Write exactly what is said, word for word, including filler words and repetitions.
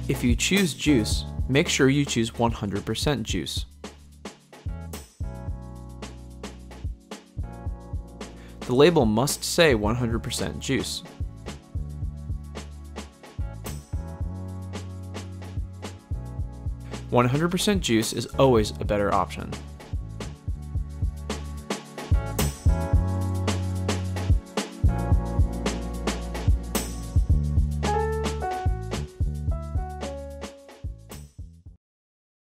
If you choose juice, make sure you choose one hundred percent juice. The label must say one hundred percent juice. one hundred percent juice is always a better option.